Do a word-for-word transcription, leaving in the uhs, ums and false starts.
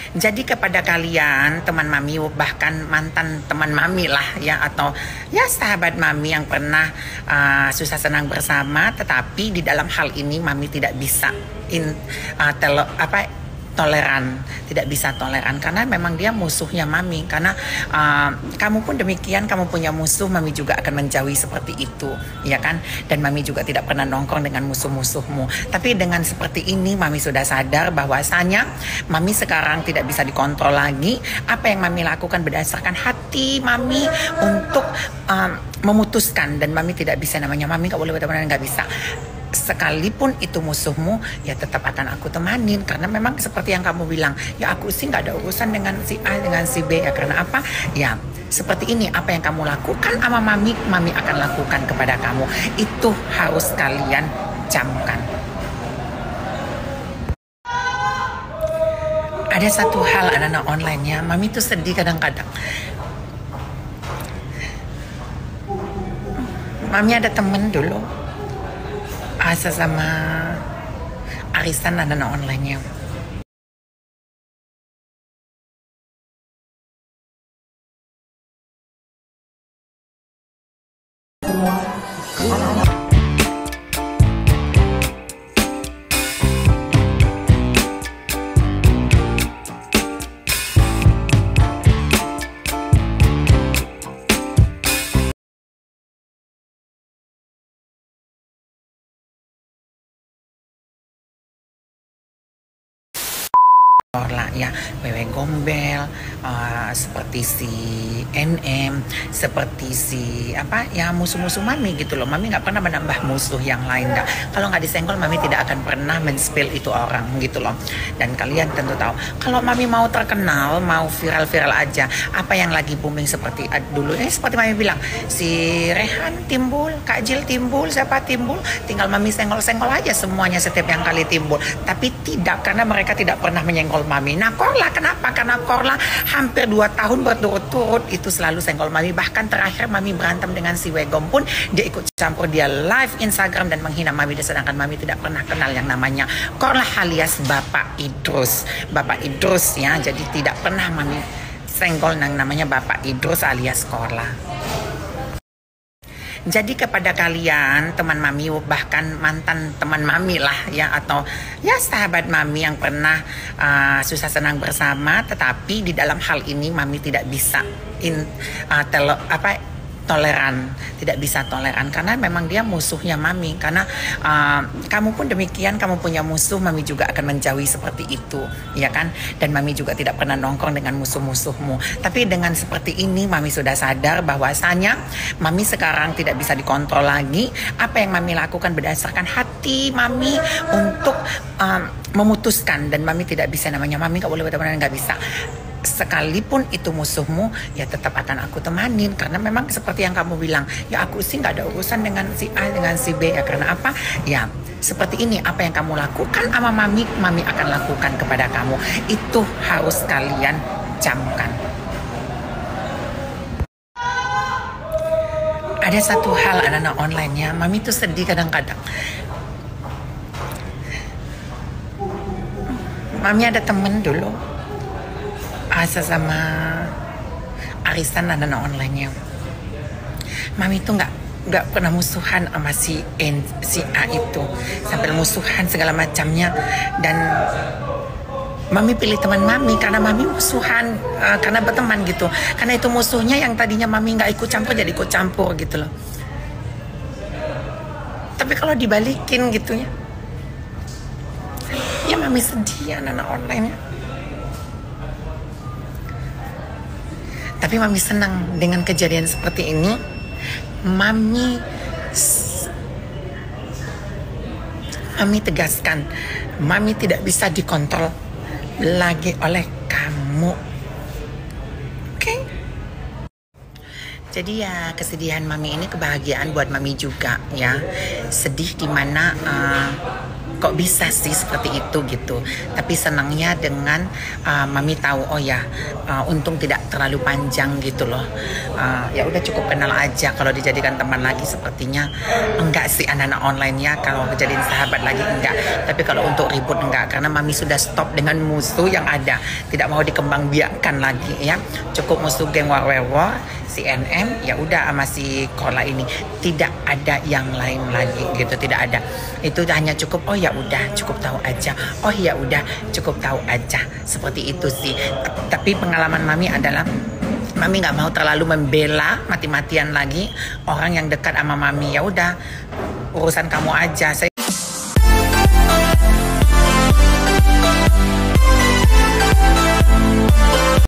Jadi kepada kalian teman mami, bahkan mantan teman mami lah ya, atau ya sahabat mami yang pernah uh, susah senang bersama, tetapi di dalam hal ini mami tidak bisa in uh, tele, apa toleran, tidak bisa toleran karena memang dia musuhnya mami. Karena uh, kamu pun demikian, kamu punya musuh, mami juga akan menjauhi seperti itu, ya kan? Dan mami juga tidak pernah nongkrong dengan musuh-musuhmu. Tapi dengan seperti ini mami sudah sadar bahwasanya mami sekarang tidak bisa dikontrol lagi. Apa yang mami lakukan berdasarkan hati mami untuk um, memutuskan, dan mami tidak bisa, namanya mami gak boleh benar-benar gak bisa. Sekalipun itu musuhmu, ya tetap akan aku temanin. Karena memang seperti yang kamu bilang, ya aku sih nggak ada urusan dengan si A, dengan si B. Ya karena apa? Ya seperti ini, apa yang kamu lakukan sama mami, mami akan lakukan kepada kamu. Itu harus kalian camkan. Ada satu hal anak-anak online ya, mami tuh sedih kadang-kadang. Mami ada temen dulu asa sama arisan anak-anak online-nya. Lah ya, Wewe Gombel, uh, seperti si N M, seperti si apa ya, musuh-musuh mami gitu loh. Mami nggak pernah menambah musuh yang lain, dah. Kalau nggak disenggol, mami tidak akan pernah men-spill itu orang gitu loh. Dan kalian tentu tahu, kalau mami mau terkenal, mau viral-viral aja, apa yang lagi booming seperti dulu, eh seperti mami bilang, si Rehan timbul, Kak Jil timbul, siapa timbul, tinggal mami senggol-senggol aja semuanya setiap yang kali timbul. Tapi tidak, karena mereka tidak pernah menyenggol mami. Nah Korla kenapa? Karena Korla hampir dua tahun berturut-turut itu selalu senggol mami. Bahkan terakhir mami berantem dengan si Wegom pun dia ikut campur, dia live Instagram dan menghina mami, sedangkan mami tidak pernah kenal yang namanya Korla alias Bapak Idrus. Bapak Idrus ya, jadi tidak pernah mami senggol yang namanya Bapak Idrus alias Korla. Jadi kepada kalian teman mami, bahkan mantan teman mami lah ya, atau ya sahabat mami yang pernah uh, susah senang bersama, tetapi di dalam hal ini mami tidak bisa in uh, tele, apa toleran, tidak bisa toleran karena memang dia musuhnya mami. Karena uh, kamu pun demikian, kamu punya musuh, mami juga akan menjauhi seperti itu, ya kan? Dan mami juga tidak pernah nongkrong dengan musuh-musuhmu. Tapi dengan seperti ini mami sudah sadar bahwasanya mami sekarang tidak bisa dikontrol lagi. Apa yang mami lakukan berdasarkan hati mami untuk um, memutuskan, dan mami tidak bisa, namanya mami gak boleh benar-benar gak bisa. Sekalipun itu musuhmu, ya tetap akan aku temanin. Karena memang seperti yang kamu bilang, ya aku sih nggak ada urusan dengan si A, dengan si B. Ya karena apa? Ya seperti ini, apa yang kamu lakukan sama mami, mami akan lakukan kepada kamu. Itu harus kalian camkan. Ada satu hal anak-anak online ya, mami tuh sedih kadang-kadang. Mami ada temen dulu asa sama arisan anak-anak online-nya. Mami tuh nggak nggak pernah musuhan sama si N, si A itu, sampai musuhan segala macamnya. Dan mami pilih teman mami karena mami musuhan, uh, karena berteman gitu. Karena itu musuhnya yang tadinya mami nggak ikut campur jadi ikut campur gitu loh. Tapi kalau dibalikin gitu ya, ya mami sedih anak-anak online-nya. Tapi mami senang dengan kejadian seperti ini. Mami Mami tegaskan, mami tidak bisa dikontrol lagi oleh kamu. Oke? Okay? Jadi ya kesedihan mami ini kebahagiaan buat mami juga ya. Sedih dimana uh, kok bisa sih seperti itu gitu. Tapi senangnya dengan uh, mami tahu, oh ya uh, untung tidak terlalu panjang gitu loh. Uh, ya udah cukup kenal aja. Kalau dijadikan teman lagi sepertinya enggak sih anak-anak online ya. Kalau dijadiin sahabat lagi enggak. Tapi kalau untuk ribut enggak, karena mami sudah stop dengan musuh yang ada. Tidak mau dikembangbiakkan lagi ya. Cukup musuh geng War War War, C N M, ya udah sama si Kola ini. Tidak ada yang lain lagi gitu, tidak ada. Itu hanya cukup, oh ya udah cukup tahu aja, oh ya udah cukup tahu aja, seperti itu sih. Tapi pengalaman mami adalah mami nggak mau terlalu membela mati-matian lagi orang yang dekat sama mami. Ya udah urusan kamu aja. Saya